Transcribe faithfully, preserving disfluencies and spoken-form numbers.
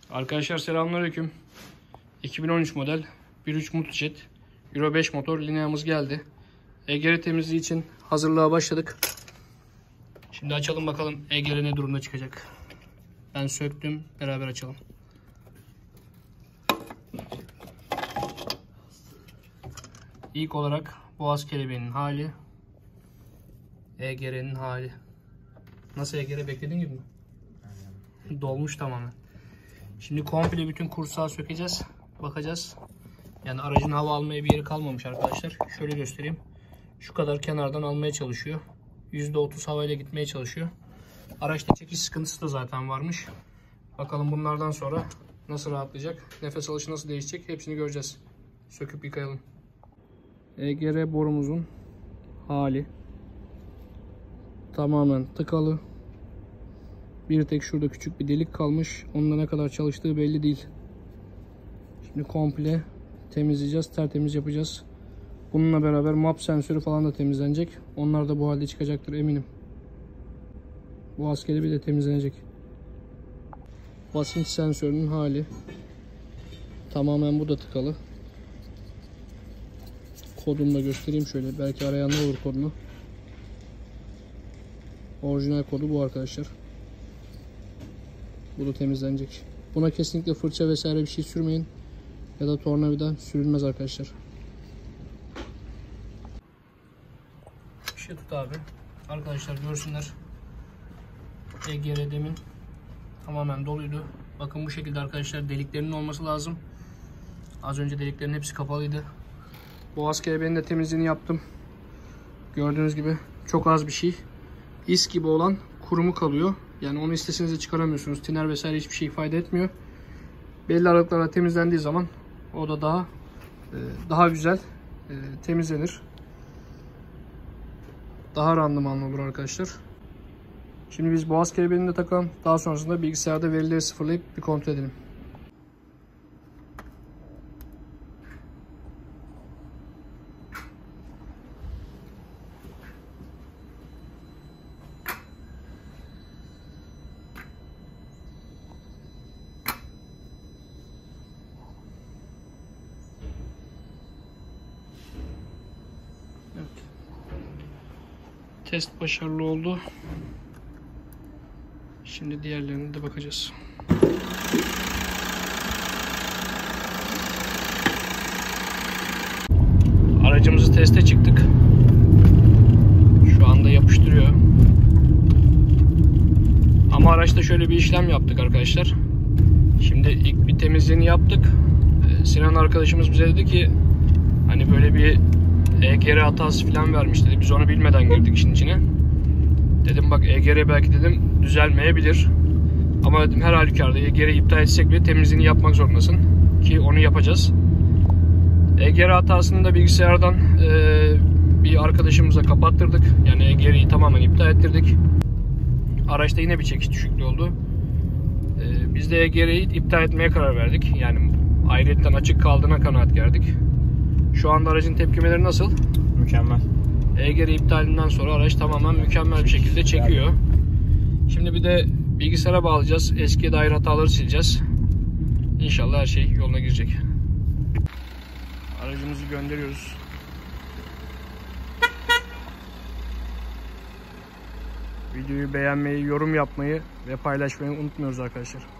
Arkadaşlar selamünaleyküm. iki bin on üç model bir nokta üç Multijet Euro beş motor lineamız geldi. E G R temizliği için hazırlığa başladık. Şimdi açalım bakalım E G R ne durumda çıkacak. Ben söktüm, beraber açalım. İlk olarak boğaz kelebeğinin hali, E G R'nin hali. Nasıl E G R, beklediğin gibi mi? Dolmuş tamamen. Şimdi komple bütün kursağı sökeceğiz. Bakacağız. Yani aracın hava almaya bir yeri kalmamış arkadaşlar. Şöyle göstereyim. Şu kadar kenardan almaya çalışıyor. yüzde otuz havayla gitmeye çalışıyor. Araçta çekiş sıkıntısı da zaten varmış. Bakalım bunlardan sonra nasıl rahatlayacak, nefes alışı nasıl değişecek, hepsini göreceğiz. Söküp yıkayalım. E G R borumuzun hali. Tamamen tıkalı. Bir tek şurada küçük bir delik kalmış. Onunla ne kadar çalıştığı belli değil. Şimdi komple temizleyeceğiz. Tertemiz yapacağız. Bununla beraber map sensörü falan da temizlenecek. Onlar da bu halde çıkacaktır eminim. Boğaz kelebeği de temizlenecek. Basınç sensörünün hali. Tamamen bu da tıkalı. Kodunu da göstereyim şöyle. Belki arayanlar olur kodunu. Orijinal kodu bu arkadaşlar. Bu da temizlenecek. Buna kesinlikle fırça vesaire bir şey sürmeyin. Ya da tornavida sürülmez arkadaşlar. Bir şey tut abi. Arkadaşlar görsünler. E G R demin tamamen doluydu. Bakın bu şekilde arkadaşlar, deliklerinin olması lazım. Az önce deliklerin hepsi kapalıydı. Boğaz kelebeğinin de temizliğini yaptım. Gördüğünüz gibi çok az bir şey. İs gibi olan kurumu kalıyor. Yani onu isteseniz de çıkaramıyorsunuz. Tiner vesaire hiçbir şey ifade etmiyor. Belli aralıklarla temizlendiği zaman o da daha daha güzel temizlenir. Daha randımanlı olur arkadaşlar. Şimdi biz boğaz kelebeğini de takalım. Daha sonrasında bilgisayarda verileri sıfırlayıp bir kontrol edelim. Evet. Test başarılı oldu. Şimdi diğerlerine de bakacağız. Aracımızı teste çıktık. Şu anda yapıştırıyor. Ama araçta şöyle bir işlem yaptık arkadaşlar. Şimdi ilk bir temizliğini yaptık. Sinan arkadaşımız bize dedi ki hani böyle bir E G R hatası falan vermiş dedi. Biz onu bilmeden girdik işin içine. Dedim bak, E G R belki dedim düzelmeyebilir. Ama dedim her halükarda E G R'yi iptal etsek bile temizliğini yapmak zorundasın. Ki onu yapacağız. E G R hatasını da bilgisayardan e, bir arkadaşımıza kapattırdık. Yani E G R'yi tamamen iptal ettirdik. Araçta yine bir çekiş düşüklüğü oldu. E, biz de E G R'yi iptal etmeye karar verdik. Yani ayrıyetten açık kaldığına kanaat geldik. Şu anda aracın tepkimeleri nasıl? Mükemmel. E G R iptalinden sonra araç tamamen mükemmel bir şekilde çekiyor. Şimdi bir de bilgisayara bağlayacağız. Eskiye dair hataları sileceğiz. İnşallah her şey yoluna girecek. Aracımızı gönderiyoruz. Videoyu beğenmeyi, yorum yapmayı ve paylaşmayı unutmuyoruz arkadaşlar.